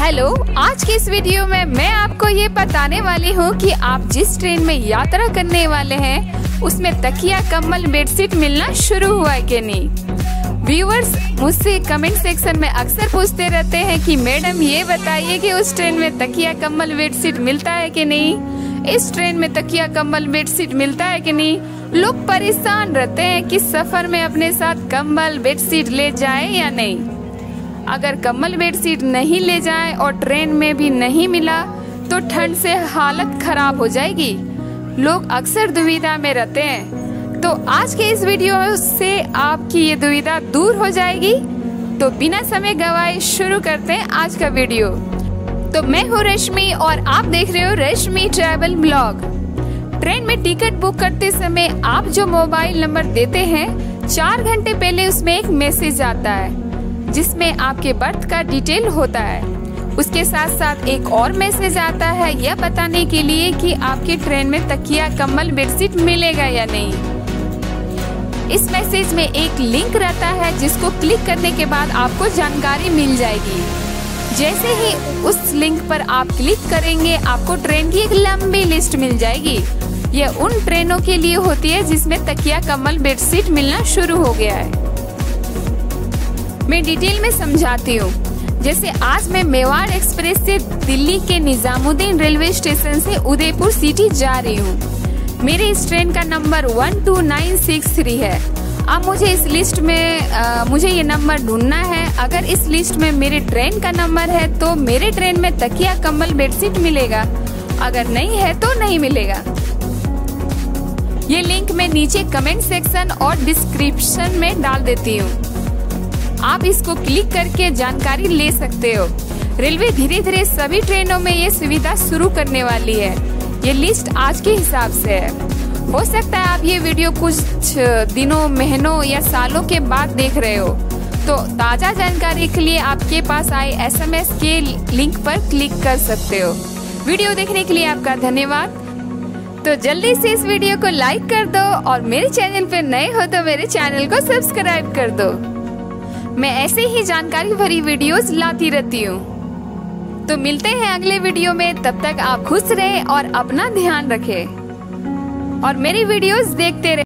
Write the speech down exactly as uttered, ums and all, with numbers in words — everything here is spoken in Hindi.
हेलो, आज के इस वीडियो में मैं आपको ये बताने वाली हूँ कि आप जिस ट्रेन में यात्रा करने वाले हैं उसमें तकिया, कंबल, बेडशीट मिलना शुरू हुआ है कि नहीं। व्यूअर्स मुझसे कमेंट सेक्शन में अक्सर पूछते रहते हैं कि मैडम ये बताइए कि उस ट्रेन में तकिया, कंबल, बेडशीट मिलता है कि नहीं, इस ट्रेन में तकिया, कंबल, बेडशीट मिलता है कि नहीं। लोग परेशान रहते हैं कि सफर में अपने साथ कंबल, बेडशीट ले जाए या नहीं। अगर कंबल, बेडशीट नहीं ले जाए और ट्रेन में भी नहीं मिला तो ठंड से हालत खराब हो जाएगी। लोग अक्सर दुविधा में रहते हैं, तो आज के इस वीडियो से आपकी ये दुविधा दूर हो जाएगी। तो बिना समय गवाए शुरू करते हैं आज का वीडियो। तो मैं हूँ रश्मि और आप देख रहे हो रश्मि ट्रैवल ब्लॉग। ट्रेन में टिकट बुक करते समय आप जो मोबाइल नंबर देते हैं, चार घंटे पहले उसमें एक मैसेज आता है जिसमें आपके बर्थ का डिटेल होता है। उसके साथ साथ एक और मैसेज आता है यह बताने के लिए कि आपके ट्रेन में तकिया, कंबल, बेडशीट मिलेगा या नहीं। इस मैसेज में एक लिंक रहता है जिसको क्लिक करने के बाद आपको जानकारी मिल जाएगी। जैसे ही उस लिंक पर आप क्लिक करेंगे आपको ट्रेन की एक लंबी लिस्ट मिल जाएगी। यह उन ट्रेनों के लिए होती है जिसमें तकिया, कंबल, बेडशीट मिलना शुरू हो गया है। मैं डिटेल में समझाती हूँ। जैसे आज मैं मेवाड़ एक्सप्रेस से दिल्ली के निजामुद्दीन रेलवे स्टेशन से उदयपुर सिटी जा रही हूँ। मेरे इस ट्रेन का number one two nine six three है। अब मुझे इस लिस्ट में आ, मुझे ये नंबर ढूंढना है। अगर इस लिस्ट में मेरे ट्रेन का नंबर है तो मेरे ट्रेन में तकिया, कंबल, बेडशीट मिलेगा, अगर नहीं है तो नहीं मिलेगा। ये लिंक मैं नीचे कमेंट सेक्शन और डिस्क्रिप्शन में डाल देती हूँ, आप इसको क्लिक करके जानकारी ले सकते हो। रेलवे धीरे धीरे सभी ट्रेनों में ये सुविधा शुरू करने वाली है। ये लिस्ट आज के हिसाब से है। हो सकता है आप ये वीडियो कुछ दिनों, महीनों या सालों के बाद देख रहे हो, तो ताज़ा जानकारी के लिए आपके पास आए एस एम एस के लिंक पर क्लिक कर सकते हो। वीडियो देखने के लिए आपका धन्यवाद। तो जल्दी से इस वीडियो को लाइक कर दो और मेरे चैनल पर नए हो तो मेरे चैनल को सब्सक्राइब कर दो। मैं ऐसे ही जानकारी भरी वीडियोस लाती रहती हूँ। तो मिलते हैं अगले वीडियो में, तब तक आप खुश रहें और अपना ध्यान रखें और मेरी वीडियोस देखते रहें।